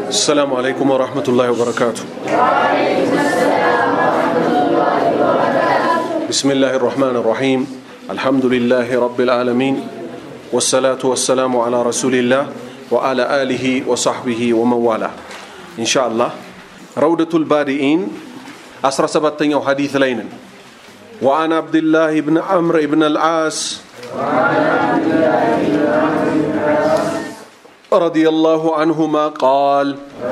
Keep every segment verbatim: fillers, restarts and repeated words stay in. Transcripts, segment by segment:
السلام عليكم ورحمة الله وبركاته. بسم الله الرحمن الرحيم. الحمد لله رب العالمين والصلاة والسلام على رسول الله وعلى آله وصحبه ومن والاه. إن شاء الله روضة البارئين أسرى سبتين حديث لين وعن عبد الله بن عمرو بن العاص رضي الله عنهما قال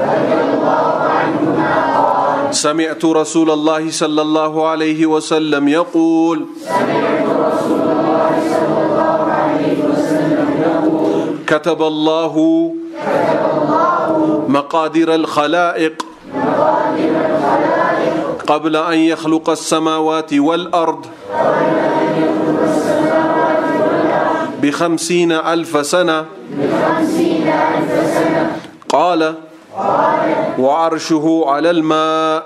سمعت رسول الله صلى الله عليه وسلم يقول كتب الله مقادير الخلائق قبل أن يخلق السماوات والأرض بخمسين ألف سنة قال وعرشه على الماء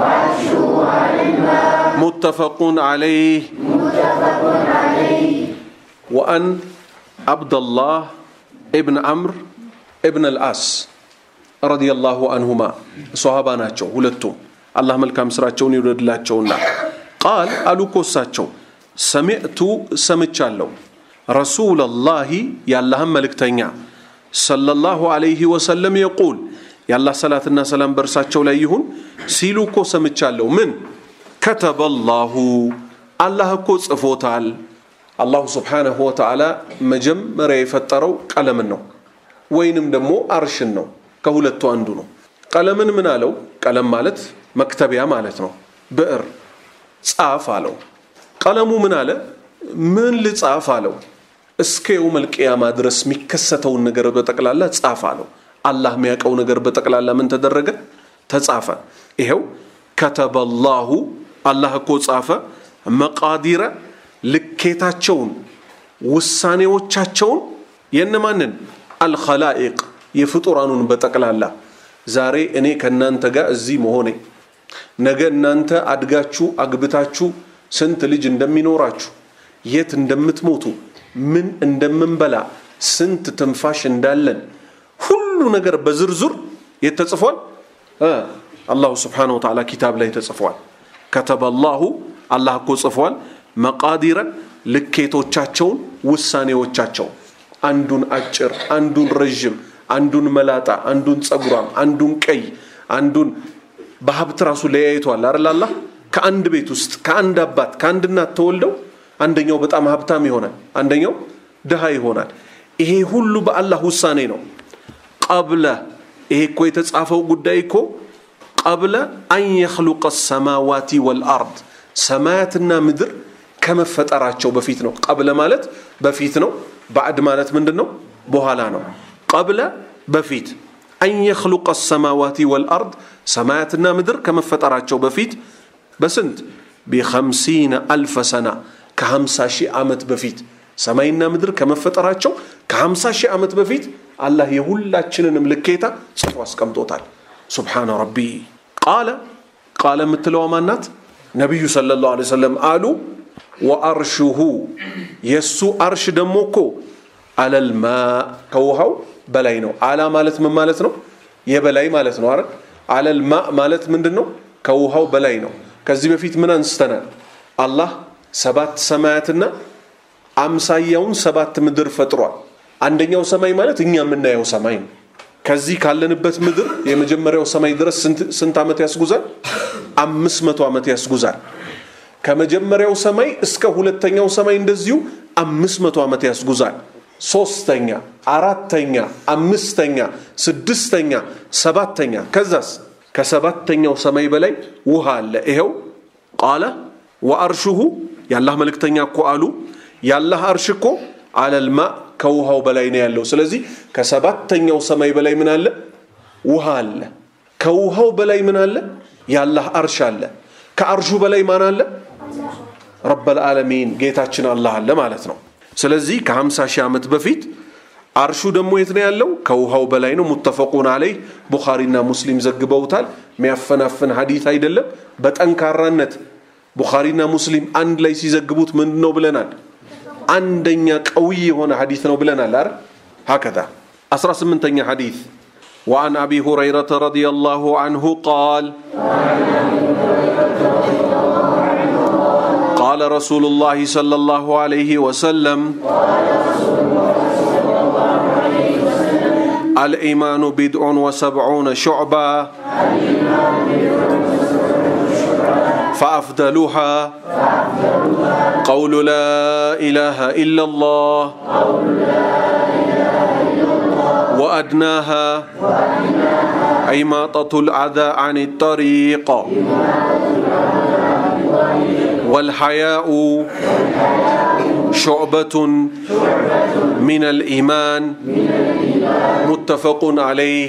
متفق عليه. وأن عبد الله ابن عمرو ابن العاص رضي الله عنهما صحابة ناتشو ولتو الله ملكام سراتشون يرد لاتشونا قال ألوكو ساتشو سمعت سمتشالو رسول الله يالله ملكتنيا صلى الله عليه وسلم يقول يالله صلاة الناس سلام برساتشو لا يهون سيلوكو سمتشالو من كتب الله الله كو صفوتال الله سبحانه وتعالى مجمر يفترو قلمن ነው ወይንም ደግሞ አርሽን ነው ከሁለቱ አንዱ ነው ቀለምን ምን አለው ቀለም ማለት መክተቢያ ማለት ነው ብዕር ጻፍ አለው ቀለሙ ምን አለ ምን ልጻፍ አለው እስከ የውመል ቂያማ ድረስ የሚከሰተው ነገር በጠቅላላ ጻፍ አለው አላህ የሚያቀው ነገር በጠቅላላ ምን ተደረገ ተጻፈ ይሄው كتب الله الله እኮ ጻፈ መቃዲረ ልኬታቸውን ውሳኔዎቻቸውን የነማንን الخلائق የፍጡራኑን በጠቅላላ ዛሬ እኔ ከናንተ ጋር እዚህ መሆኔ ነገ እናንተ አድጋችሁ አግብታችሁ ስንት ልጅ እንደሚኖራችሁ የት እንደምትሞቱ ምን እንደምንበላ ስንት ትንፋሽ እንዳለን ሁሉ ነገር በዝርዝር የተጽፏል አላህ Subhanahu Wa Ta'ala ኪታብ ላይ ተጽፏል كتب الله الله እኮ ጽፏል መቃዲረ ልኬቶቻቸውን ውሳኔዎቻቸው አንዱን አጭር አንዱን ረጅም አንዱን መላጣ አንዱን ጸጉራም አንዱን ቀይ አንዱን በሀብት ራሱ ለያይቷል አይደል አላህ ከአንድ ቤት ውስጥ ከአንድ አባት ከአንድ እናት ተወልደው አንደኛው በጣም ሀብታም ይሆናል አንደኛው ደሃ ይሆናል ይሄ ሁሉ በአላህ ውሳኔ ነው قبل ይሄ እኮ የተጻፈው ጉዳይ እኮ قبل أن يخلق السماوات والأرض ሰማያትና ምድር ከመፈጠራቸው በፊት ነው قبل ማለት በፊት ነው بعد ማለት ምንድነው በኋላ ነው قبل በፊት أن يخلق السماوات والأرض ሰማያትና ምድር ከመፈጠራቸው በፊት በስንት بخمسين ألف سنة ከ50 ሺህ ዓመት በፊት ሰማይና ምድር ከመፈጠራቸው ከ50 ሺህ ዓመት በፊት አላህ የሁላችንንም ልኬታ ጽፎ አስቀምጦታል سبحان ربي قال قال مثلوا ማናት ነብዩ ሰለላሁ ዐለይሂ ወሰለም አሉ وارشه يسو ارش ደሞኮ على الماء ከውሃው በላይ ነው አላ ማለት ምን ማለት ነው የበላይ ማለት ነው አይደል على الماء ማለት ምንድነው ከውሃው በላይ ነው ከዚህ በፊት ምን አንስተናል አላህ ሰባት ሰማያትና አምሳያውን ሰባት ምድር ፈጥሯል አንደኛው ሰማይ ማለት እኛ የምናየው ሰማይ ነው ከዚህ ካለንበት ምድር የመጀመሪያው ሰማይ ድረስ ስንት ዓመት ያስጉዛል አምስት መቶ ዓመት ያስጉዛል ከመጀመሪያው ሰማይ እስከ ሁለተኛው ሰማይ እንደዚሁ አምስት መቶ ዓመት ያስጉዛል ሶስተኛ አራተኛ አምስተኛ ስድስተኛ ሰባተኛ ከዛስ ከሰባተኛው ሰማይ በላይ ውሃ አለ ይሄው قال وارشه ያላህ መልእክተኛ እኮ አሉ ያላህ አርሽ እኮ على الماء ከውሃው በላይ ነው ያለው ስለዚህ ከሰባተኛው ሰማይ በላይ ምን አለ ውሃ አለ ከውሃው በላይ ምን አለ ያላህ አርሽ አለ ከአርሹ በላይ ማን አለ رب العالمين ጌታችን አላህ አለ ማለት ነው ስለዚህ ከ50 ሺህ ዓመት በፊት አርሹ ደግሞ የት ነው ያለው ከውሃው በላይ ነው ሙተፈቁን አለይ ቡኻሪና ሙስሊም ዘግበውታል የሚያፈናፍን ሐዲስ አይደለም በጠንካራነት ቡኻሪና ሙስሊም አንድ ላይ ሲዘግቡት ምንድነው ብለናል عندنا قوي هنا حديثنا بلنا لار هكذا أسرى سمنتني حديث وعن أبي هريرة رضي الله عنه قال قال رسول الله صلى الله عليه وسلم الإيمان بضع وسبعون شعبة فأفضلها قول لا إله إلا الله وأدناها إماطة الأذى عن الطريق والحياء شعبة من الإيمان متفق عليه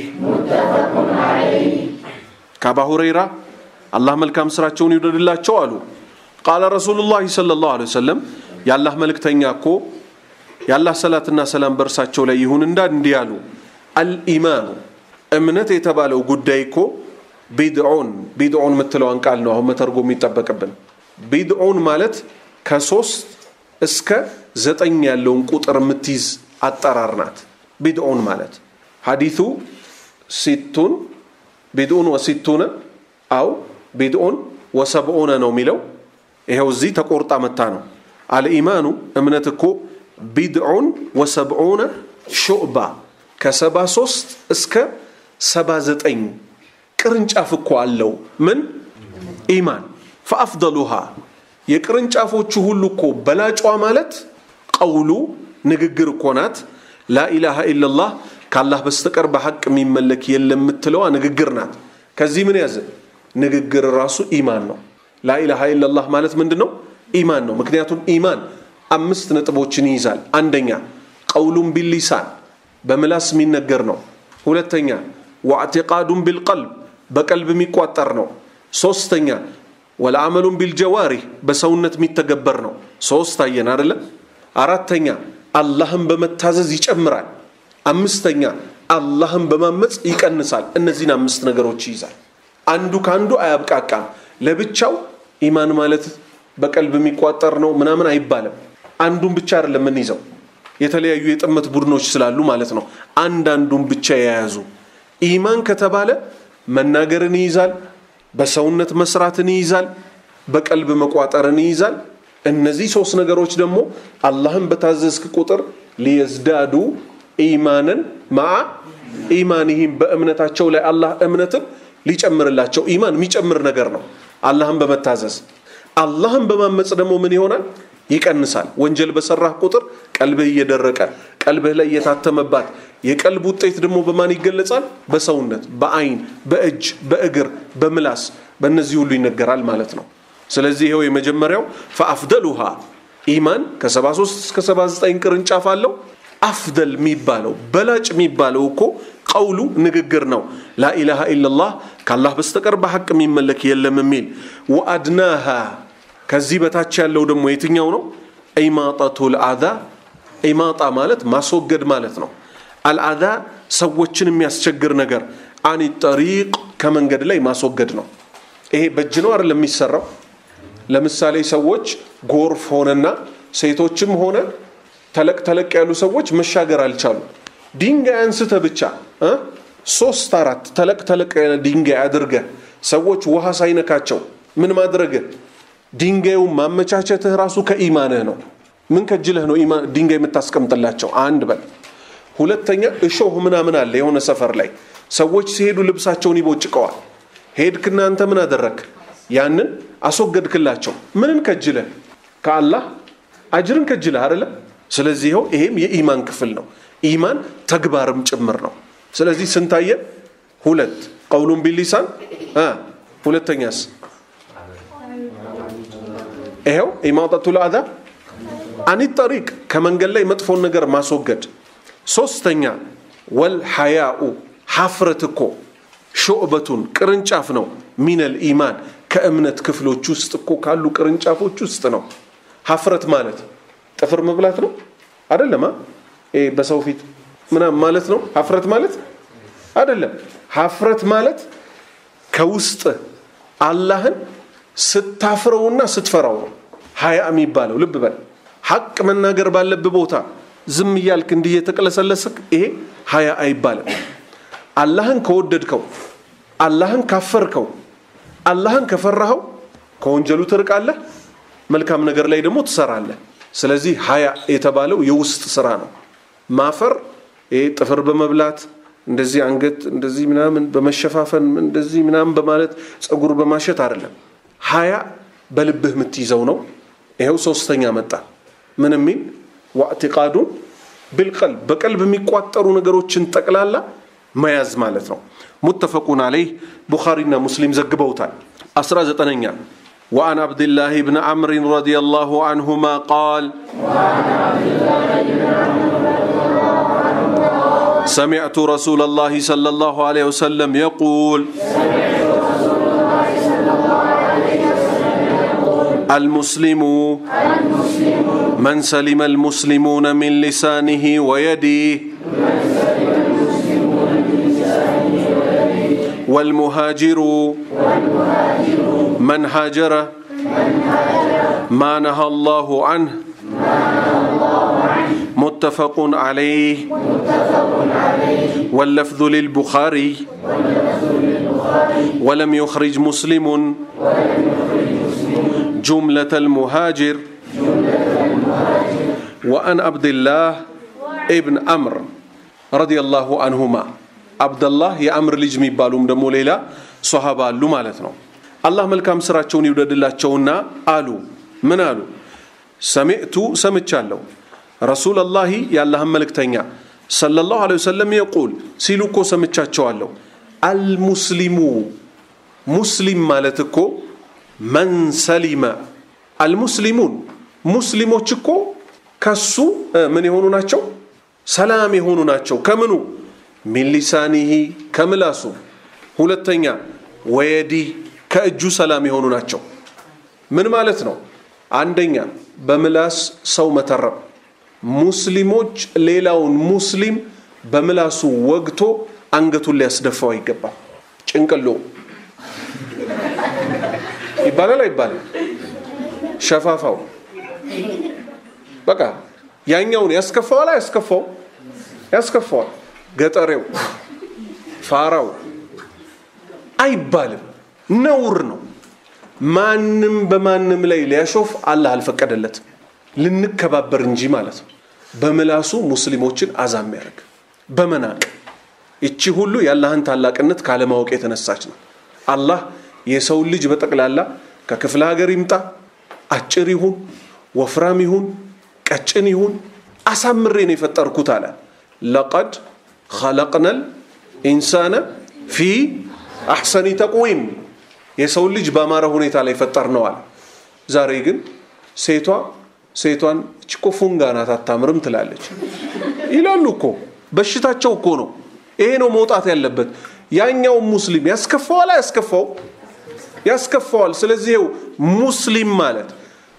كأبا هريرة الله ملكام سراتشون يدد الله شوالو قال رسول الله صلى الله عليه وسلم يا الله ملك تنياكو يا الله صلاة الناس سلام برساتشو لا يهون انداد انديالو الإيمان امنت يتبالو قدايكو بدعون بدعون متلو انقالنو هم ترقو ميتبك ابن بدعون مالت كسوست اسك زتن يالون قطر متيز الترارنات بدعون مالت حديثو ستون بدعون وستون أو بدعون وسبعون نوميلو إيهو زي تقورتا متانو الإيمان امنتكو بدعون وسبعون شعبة كسبا سوست اسك سبا زتين كرنج أفكو اللو من إيمان فأفضلها يكرنج أفو تشهلكو بلاج وعمالت قولو نغغر كونات لا إله إلا الله كالله بستقر بحق من ملك يلم متلوا نغغرنات كزي من يزن نغغر راسو إيمان نو لا إله إلا الله مالت مندنو إيمان نو مكنياتهم إيمان أمست نطبوچن يزال عندنا قول باللسان بملاس من نغر نو ሁለተኛ واعتقاد بالقلب بقلب ميقواتر نو ሶስተኛ والعمل بالجوارح بسونت ميتገበር ነው ሶስት አየን አይደለ አራተኛ አላህን በመታዘዝ ይጨምራል አምስተኛ አላህን በማመጽ ይቀንሳል እነዚህን አምስት ነገሮች ይይዛል አንዱ ካንዱ አያብቃቃም ለብቻው ኢማን ማለት በቀልብ የሚቋጠር ነው ምናምን አይባልም አንዱን ብቻ አይደለም ምን ይዘው የተለያዩ የጥመት ቡድኖች ስላሉ ማለት ነው አንድ አንዱን ብቻ ያያዙ ኢማን ከተባለ መናገርን ይይዛል በሰውነት መስራትን ይይዛል በቀልብ መቋጠርን ይይዛል እነዚህ ሶስት ነገሮች ደግሞ አላህን በታዘዝክ ቁጥር ሊያዝዳዱ ኢማንን ማ ኢማንህም በእምነታቸው ላይ አላህ እምነትን ሊጨምርላቸው ኢማን የሚጨምር ነገር ነው አላህን በመታዘዝ አላህን በማመጽ ደግሞ ምን ይሆናል ይቀንሳል ወንጀል በሰራህ ቁጥር ቀልብህ እየደረቀ ቀልብህ ላይ የታተመባት የቀልብ ውጤት ደግሞ በማን ይገለጻል በሰውነት በአይን በእጅ በእግር በምላስ በእነዚህ ሁሉ ይነገራል ማለት ነው ስለዚህ ይሄው የመጀመሪያው فافضلها ኢማን ከ73 እስከ ሰባ ዘጠኝ ቅርንጫፍ አለው አፍደል የሚባለው በላጭ የሚባለው እኮ ቀውሉ ንግግር ነው لا اله الا الله ከአላህ በስተቀር በሐቅ የሚመለክ የለም የሚል وادناها ከዚህ በታች ያለው ደግሞ የትኛው ነው ኢማጣቱል አዛ ኢማጣ ማለት ማስወገድ ማለት ነው አልአዛ ሰዎችን የሚያስቸግር ነገር አኒ ጠሪቅ ከመንገድ ላይ ማስወገድ ነው ይሄ በእጅ ነው አይደለም የሚሰራው ለምሳሌ ሰዎች ጎርፍ ሆነና ሴቶችም ሆነ ተለቅ ተለቅ ያሉ ሰዎች መሻገር አልቻሉ ድንጋይ አንስተ ብቻ እ ሶስት አራት ተለቅ ተለቅ ድንጋይ አድርገ ሰዎች ውሃ ሳይነካቸው ምን ማድረግ ድንጋዩ ማመቻቸትህ ራሱ ከኢማንህ ነው ምን ከጅለህ ነው ኢማን ድንጋይ የምታስቀምጥላቸው አንድ በል ሁለተኛ እሾህ ምናምን አለ የሆነ ሰፈር ላይ ሰዎች ሲሄዱ ልብሳቸውን ይቦጭቀዋል ሄድክና አንተ ምን አደረክ ያንን አስወገድክላቸው ምንን ከጅለህ ከአላህ አጅርን ከጅለህ አይደለ ስለዚህ ይሄው ይሄም የኢማን ክፍል ነው ኢማን ተግባርም ጭምር ነው ስለዚህ ስንታየ ሁለት ቀውሉን ቢሊሳን አ ሁለተኛስ ይሄው ኢማጣቱል አዛ አኒ ጠሪቅ ከመንገድ ላይ መጥፎን ነገር ማስወገድ ሶስተኛ ወልሐያኡ ሐፍረትኮ ሹዕበቱን ቅርንጫፍ ነው ሚነል ኢማን ከእምነት ክፍሎች ውስጥ እኮ ካሉ ቅርንጫፎች ውስጥ ነው ሐፍረት ማለት ጥፍር መብላት ነው አይደለም እ በሰው ፊት ምናምን ማለት ነው ሐፍረት ማለት አይደለም ሐፍረት ማለት ከውስጥ አላህን ስታፍረውና ስትፈራው ነው ሀያ የሚባለው ልብ በል ሐቅ መናገር ባለበት ቦታ ዝም ይያልክ እንዲህ የተቀለሰለስክ ይሄ ሀያ አይባልም አላህን ከወደድከው አላህን ካፈርከው አላህን ከፈራኸው ከወንጀሉ ትርቃለህ መልካም ነገር ላይ ደግሞ ትሰራለህ ስለዚህ ሀያ የተባለው የውስጥ ስራ ነው ማፈር ይሄ ጥፍር በመብላት እንደዚህ አንገት እንደዚህ ምናምን በመሸፋፈን እንደዚህ ምናምን በማለት ጸጉር በማሸት አይደለም ሀያ በልብህ ምትይዘው ነው ይሄው ሶስተኛ መጣ ምንም ምን واعتقاد بالقلب በቀልብ የሚቋጠሩ ነገሮችን ጠቅላላ መያዝ ማለት ነው متفقون عليه بخارينا مسلم ዘግበውታል አስራ ዘጠነኛ وعن عبد الله بن عمرو رضي الله عنهما قال سمعت رسول الله صلى الله عليه وسلم يقول المسلم من سلم المسلمون من لسانه ويده والمهاجر من هاجر ما نهى الله عنه متفق عليه واللفظ للبخاري ولم يخرج مسلم جملة المهاجر وأن عبد الله ابن عمرو رضي الله عنهما عبد الله يا عمر ልጅ የሚባሉም ደሞ ሌላ ሱሐባ አሉ ማለት ነው አላህ መልካም ስራቸውን ይወደድላቸውና አሉ ምን አሉ ሰሚዕቱ ሰምቻለሁ رسول الله يالله ملكتኛ صلى الله عليه وسلم يقول ሲሉኮ ሰምቻቸዋለሁ المسلم مسلم ማለት እኮ من سلم المسلمون ሙስሊሞች እኮ ከሱ ምን ይሆኑ ናቸው ሰላም ይሆኑ ናቸው ከምኑ من لسانه ከምላሱ ሁለተኛ ወየዲ ከእጁ ሰላም ይሆኑ ናቸው ምን ማለት ነው አንደኛ በምላስ ሰው መተረብ ሙስሊሞች ሌላውን ሙስሊም በምላሱ ወግቶ አንገቱን ሊያስደፋው ይገባል ጭንቅሎ ይባላል አይባልም ሸፋፋው በቃ ያኛውን ያስከፋዋል ያስከፋው ያስከፋዋል ገጠሬው ፋራው አይባልም ነውር ነው ማንንም በማንንም ላይ ሊያሾፍ አላህ አልፈቀደለትም ልንከባበር እንጂ ማለት ነው በመላሱ ሙስሊሞችን አዛም ያርግ በመናቅ እቺ ሁሉ ያላህን ታላቅነት ካለማወቅ የተነሳች ነው አላህ የሰው ልጅ በጠቅላላ ከክፍለ ሀገር ይምጣ አጭር ይሁን ወፍራም ይሁን ቀጭን ይሁን አሳምሬ ነው የፈጠርኩት አለ لقد خلقنا الانسان في احسن تقويم የሰው ልጅ ባማረ ሁኔታ ላይ ፈጠርነው አለ ዛሬ ግን ሴቷ ሴቷን እቺኮ ፉንጋናት አታምርም ትላለች ይላሉ እኮ በሽታቸው እኮ ነው ይሄ ነው መውጣት ያለበት ያኛው ሙስሊም ያስከፋዋል ያስከፋው ያስከፋዋል ስለዚህ ሙስሊም ማለት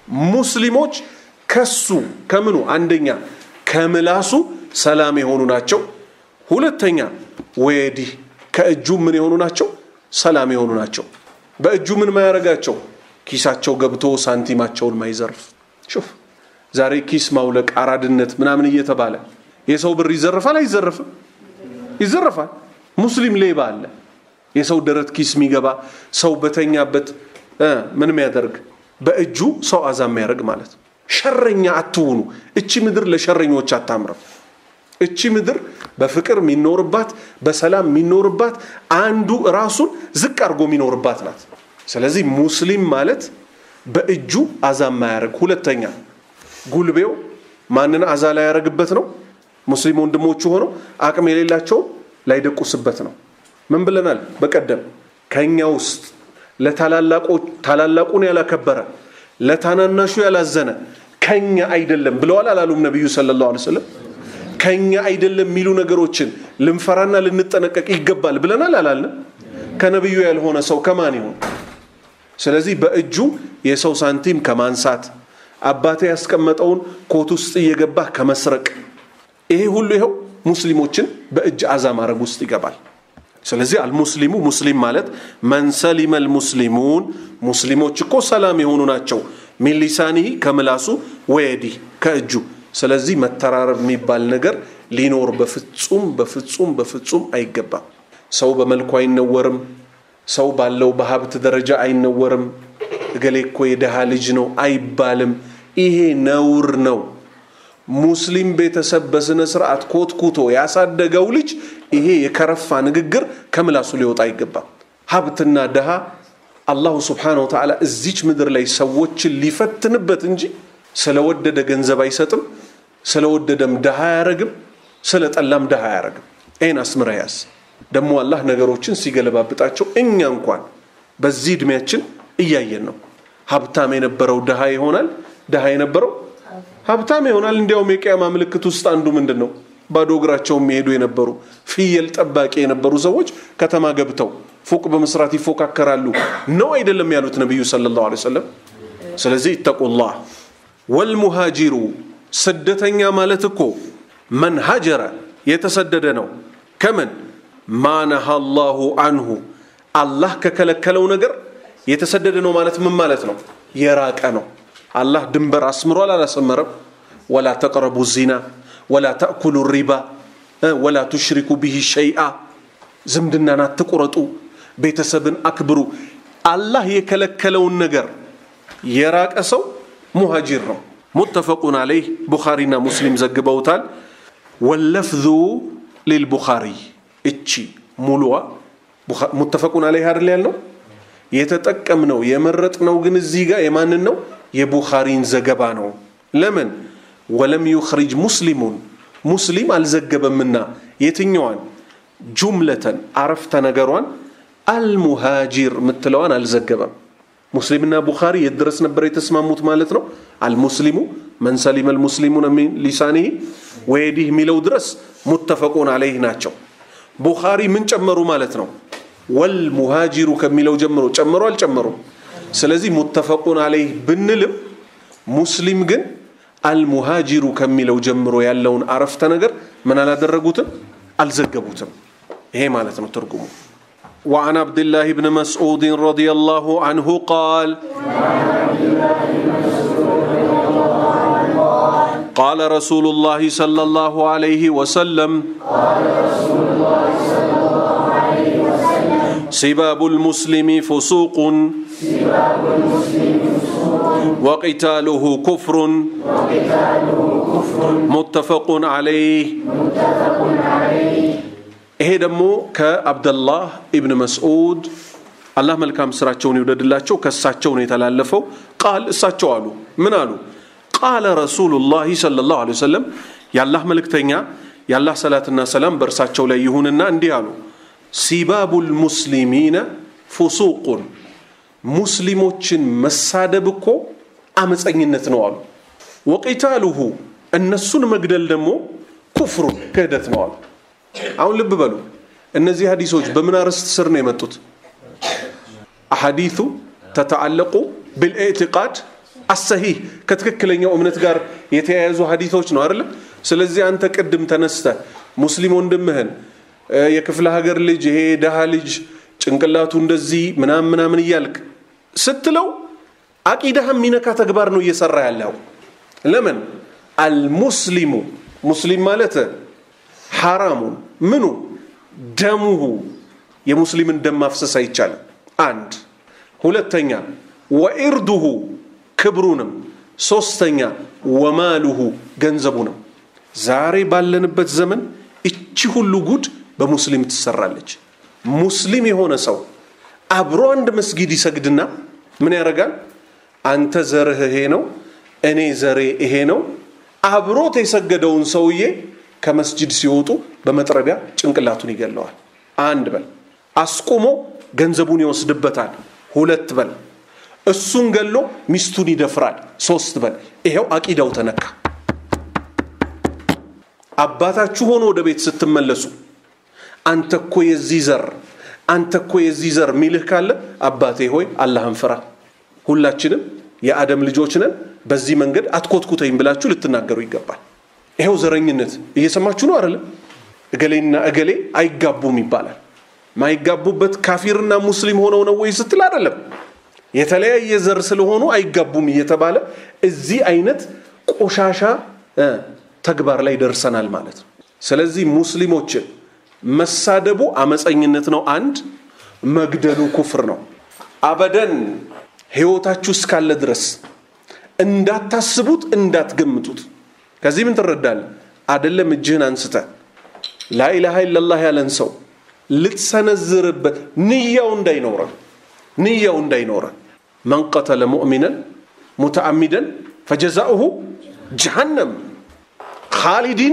ሙስሊሞች ከሱ ከምኑ አንደኛ ከምላሱ ሰላም የሆኑ ናቸው ሁለተኛ ወየዲ ከእጁ ምን የሆኑ ናቸው ሰላም የሆኑ ናቸው በእጁ ምን ማያረጋቸው ኪሳቸው ገብቶ ሳንቲማቸውን ማይዘርፍ ሹፍ ዛሬ ኪስ ማውለቅ አራድነት ምናምን እየተባለ የሰው ብር ይዘርፋል አይዘርፍም ይዘርፋል ሙስሊም ሌባ አለ የሰው ደረት ኪስ የሚገባ ሰው በተኛበት ምን የሚያደርግ በእጁ ሰው አዛም ያርግ ማለት ሸረኛ አትሁኑ እቺ ምድር ለሸረኞች አታምረም እቺ ምድር በፍቅር ሚኖርባት በሰላም ሚኖርባት አንዱ ራሱን ዝቅ አርጎ ሚኖርባት ናት ስለዚህ ሙስሊም ማለት በእጁ አዛም ያርግ ሁለተኛ ጉልቤው ማንን አዛላ ያረግበት ነው ሙስሊም ወንድሞቹ ሆኖ አቅም የሌላቸው ላይደቁስበት ነው ምን ብለናል በቀደም ከኛ ውስጥ ለታላላቆ ታላላቁን ያላከበረ ለታናናሹ ያላዘነ ከኛ አይደለም ብለዋል አላሉም ነብዩ ሰለላሁ ዐለይሂ ወሰለም ከኛ አይደለም ሚሉ ነገሮችን ልንፈራና ልንጠነቀቅ ይገባል ብለናል አላልን ከነብዩ ያልሆነ ሰው ከማን ይሁን ስለዚህ በእጁ የሰው ሳንቲም ከማንሳት አባቴ ያስቀመጠውን ኮት ውስጥ እየገባ ከመስረቅ ይሄ ሁሉ ይሄው ሙስሊሞችን በእጅ አዛም አረግ ውስጥ ይገባል ስለዚህ አልሙስሊሙ ሙስሊም ማለት من سلم المسلمون ሙስሊሞች እኮ ሰላም የሆኑ ናቸው من لسانه ከምላሱ ወየዲ ከእጁ ስለዚህ መተራረብ የሚባል ነገር ሊኖር በፍጹም በፍጹም በፍጹም አይገባም ሰው በመልኩ አይነወርም ሰው ባለው በሀብት ደረጃ አይነወርም እገሌ እኮ የደሃ ልጅ ነው አይባልም ይሄ ነውር ነው ሙስሊም ቤተሰብ በስነ ስርዓት ኮትኩቶ ያሳደገው ልጅ ይሄ የከረፋ ንግግር ከምላሱ ሊወጣ አይገባም ሀብትና ደሃ አላህ Subhanahu Wa Ta'ala እዚች ምድር ላይ ሰዎችን ሊፈትንበት እንጂ ስለወደደ ገንዘብ አይሰጥም ስለወደደም ደሃ ያረግም ስለጠላም ደሃ ያረግም አይን አስምራያስ ደሞ አላህ ነገሮችን ሲገለባብጣቸው እኛ እንኳን በዚህ እድሜያችን እያየን ነው ሀብታም የነበረው ደሃ ይሆናል ደሃ የነበረው ሀብታም ይሆናል እንዲያውም የቂያማ ምልክት ውስጥ አንዱ ምንድነው ባዶ እግራቸው የሚሄዱ የነበሩ ፍየል ጠባቂ የነበሩ ሰዎች ከተማ ገብተው ፎቅ በመስራት ይፎካከራሉ ነው አይደለም ያሉት ነብዩ ሰለላሁ ዐለይሂ ወሰለም ስለዚህ ተቁላህ ወልሙሃጂሩ ስደተኛ ማለት እኮ من هاجر የተሰደደ ነው ከመን ማነሃ አላሁ አንሁ አላህ ከከለከለው ነገር የተሰደደ ነው ማለት ምን ማለት ነው የራቀ ነው አላህ ድንበር አስምሯል አላሰመረም ولا تقربوا الزنا ولا تاكلوا الربا ولا تشركوا به شيئا ዝምድናን አትቆረጡ ቤተሰብን አክብሩ አላህ የከለከለውን ነገር የራቀ ሰው ሙሃጂር ነው متفقون عليه بخارينا مسلم ዘግበውታል واللفظ للبخاري እቺ ሙሉዋ متفقون عليه አይደል ያልነው የተጠቀምነው የመረጥነው ግን እዚህ ጋር የማንን ነው የቡኻሪን ዘገባ ነው ለምን ولم يخرج مسلم مسلم አልዘገበምና የትኛዋን ጁምለተን አረፍተ ነገሯን المهاجر ምትለዋን አልዘገበም ሙስሊምና ቡኻሪ የድረስ ነበር የተስማሙት ማለት ነው المسلم من سلم المسلمون من لسانه ويده ሚለው ድረስ متفقون عليه ናቸው ቡኻሪ ምን ጨመሩ ማለት ነው والمهاجر ከሚለው ጀምሮ ጨምሮ አልጨመሩ ስለዚህ متفقون عليه ብንልም ሙስሊም ግን المهاجر ከሚለው ጀምሮ ያለውን አረፍተ ነገር ምን አላደረጉትም አልዘገቡትም ይሄ ማለት ነው ትርጉሙ وعن عبد الله بن مسعود رضي الله عنه قال قال رسول الله صلى الله عليه وسلم سباب المسلم فسوق وقتاله كفر متفق عليه ይሄ ደግሞ ከአብዱላህ ኢብኑ መስዑድ አላህ መልካም ስራቸውን ይወደድላቸው ከሳቸው ነው የተላለፈው ቃል እሳቸው አሉ ምን አሉ ቃለ ረሱላህ ሰለላሁ ዐለይሂ ወሰለም ያላህ መልእክተኛ ያላህ ሰላትና ሰላም በእርሳቸው ላይ ይሁንና እንዲህ አሉ ሲባቡል ሙስሊሚና ፉሱቁን ሙስሊሞችን መሳደብ እኮ አመፀኝነት ነው አሉ ወቂታሉሁ እነሱን መግደል ደግሞ ኩፍሩ ክህደት ነው አሉ አሁን ልብ በሉ እነዚህ ሐዲሶች በምን አርዕስት ስር ነው የመጡት አሐዲሱ ተተዓለቁ بالإعتقاد الصحيح ከትክክለኛው እምነት ጋር የተያያዙ ሐዲሶች ነው አይደል ስለዚህ አንተ ቀድም ተነስተ ሙስሊም ወንድምህን የክፍለ ሀገር ልጅ ይሄ ደሃ ልጅ ጭንቅላቱ እንደዚህ ምናምን ምናምን ይያልክ ስትለው አቂዳህ ሚነካ ተግባር ነው እየሰራ ያለው ለምን المسلم ሙስሊም ማለት حرام منو دمه የሙስሊምን ደም ማፍሰስ አይቻልም አንድ ሁለተኛ ወኢርዱሁ ክብሩንም ሶስተኛ ወማሉሁ ገንዘቡንም ዛሬ ባለንበት ዘመን እቺ ሁሉ ጉድ በሙስሊም ትሰራለች ሙስሊም የሆነ ሰው አብሮ አንድ መስጊድ ይሰግድና ምን ያረጋል አንተ ዘርህ ይሄ ነው እኔ ዘሬ ይሄ ነው አብሮት የሰገደውን ሰውዬ ከመስጂድ ሲወጡ በመጥረቢያ ጭንቅላቱን ይገለዋል አንድ በል አስቆሞ ገንዘቡን ይወስድበታል ሁለት በል እሱን ገሎ ሚስቱን ይደፍራል ሶስት በል ይሄው አቂዳው ተነካ አባታችሁ ሆኖ ወደ ቤት ስትመለሱ አንተኮ የዚህ ዘር አንተኮ የዚህ ዘር ሚልህ ካለ አባቴ ሆይ አላህን ፍራ ሁላችንም የአደም ልጆች ነን በዚህ መንገድ አትኮትኩተኝ ብላችሁ ልትናገሩ ይገባል ይሄው ዘረኝነት እየሰማችሁ ነው አይደል እገሌና እገሌ አይጋቡም ይባላል ማይጋቡበት ካፊርና ሙስሊም ሆነው ነው ወይ ስትል አይደለም የተለያየ ዘር ስለሆኑ አይጋቡም እየተባለ እዚህ አይነት ቆሻሻ ተግባር ላይ ደርሰናል ማለት ነው ስለዚህ ሙስሊሞችን መሳደቡ አመፀኝነት ነው አንድ መግደሉ ኩፍር ነው አበደን ህይወታችሁ እስካለ ድረስ እንዳታስቡት እንዳትገምቱት ከዚህ ምን ተረዳል አይደለም እጅህን አንስተ ላ ኢላሃ ኢላላህ ያለን ሰው ልትሰነዝርበት ንያው እንዳይኖር ንያው እንዳይኖር من قتل مؤمنا متعمدا فجزاؤه جهنم خالدين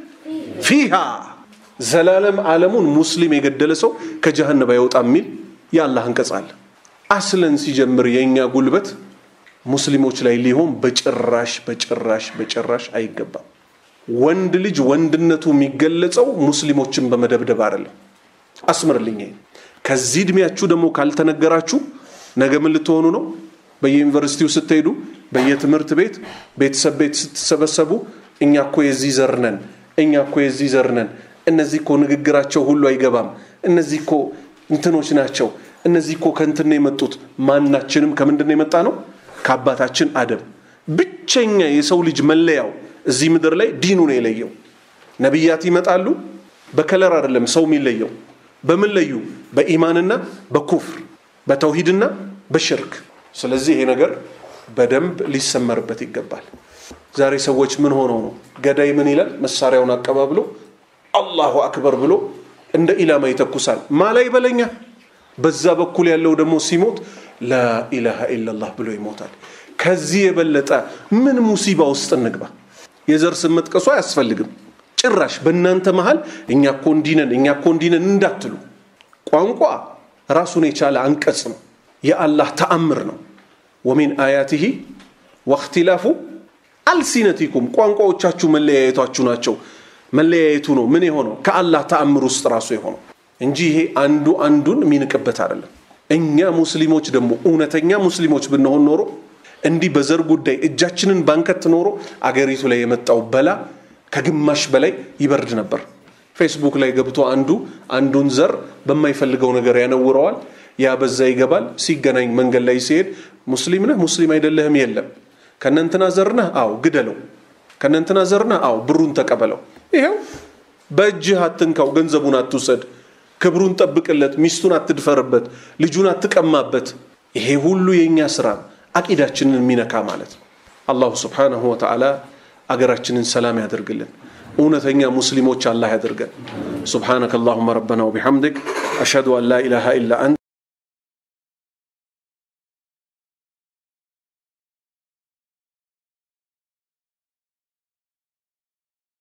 فيها زلالم عالمون مسلم يገደለ ሰው ከጀሃነም አይወጣም ሚል ያላህ አንቀጽ አለ አስለን ሲጀምር የኛ ጉልበት ሙስሊሞች ላይ ሊሆን በጭራሽ በጭራሽ በጭራሽ አይገባም ወንድ ልጅ ወንድነቱ የሚገለጸው ሙስሊሞችን በመደብደብ አይደለም አስመርልኝ ከዚህ እድሜያችሁ ደግሞ ካልተነገራችሁ ነገ ምን ልትሆኑ ነው በዩኒቨርሲቲው ስትሄዱ በየትምህርት ቤት ቤተሰብ ቤት ስትሰበሰቡ እኛኮ የዚህ ዘርነን እኛኮ የዚህ ዘርነን እነዚህኮ ንግግራቸው ሁሉ አይገባም እነዚህኮ እንትኖች ናቸው እነዚህኮ ከንትን ነው የመጡት ማንናችንም ከምንድን ነው የመጣ ነው ከአባታችን አደም ብቸኛ የሰው ልጅ መለያው እዚህ ምድር ላይ ዲኑ ነው የለየው ነብያት ይመጣሉ በከለር አይደለም ሰው የሚለየው በምን ለዩ በኢማንና በኩፍር በተውሂድና በሽርክ ስለዚህ ይሄ ነገር በደንብ ሊሰመርበት ይገባል ዛሬ ሰዎች ምን ሆነው ነው ገዳይ ምን ይላል መሳሪያውን አቀባብሎ አላሁ አክበር ብሎ እንደ ኢላማ ይተኩሳል ማላይ በለኛ በዛ በኩል ያለው ደግሞ ሲሞት ላ ኢላሃ ኢላላህ ብሎ ይሞታል ከዚህ የበለጠ ምን ሙሲባ ውስጥ እንግባ የዘር ስም መጥቀሱ አያስፈልግም ጭራሽ በእናንተ መሃል እኛ ኮንዲነን እኛ ኮንዲነን እንዳትሉ ቋንቋ ራሱን የቻለ አንቀጽ ነው የአላህ ተአምር ነው ወሚን አያቲሂ ወእክትላፉ አልሲነቲኩም ቋንቋዎቻችሁ መለያየታችሁ ናቸው መለያየቱ ነው ምን ይሆነው ከአላህ ተአምር ውስጥ ራሱ ይሆነው እንጂ ይሄ አንዱ አንዱን ሚንቀበት አይደለም እኛ ሙስሊሞች ደግሞ እውነተኛ ሙስሊሞች ብንሆን ኖሮ እንዲህ በዘር ጉዳይ እጃችንን ባንከት ኖሮ አገሪቱ ላይ የመጣው በላ ከግማሽ በላይ ይበርድ ነበር ፌስቡክ ላይ ገብቶ አንዱ አንዱን ዘር በማይፈልገው ነገር ያነውረዋል ያ በዛ ይገባል ሲገናኝ መንገድ ላይ ሲሄድ ሙስሊም ነህ ሙስሊም አይደለህም የለም ከነንተና ዘርና አው ግደለው ከነንተና ዘርና አው ብሩን ተቀበለው ይሄው በእጅህ አትንካው ገንዘቡን አትውሰድ ክብሩን ጠብቅለት ሚስቱን አትድፈርበት ልጁን አትቀማበት ይሄ ሁሉ የኛ ስራ አቂዳችንን ሚነካ ማለት ነው አላህ Subhanahu Wa Ta'ala አገራችንን ሰላም ያደርግልን እውነተኛ ሙስሊሞች አላህ ያደርገን سبحانك اللهم ربنا وبحمدك أشهد أن لا إله إلا أنت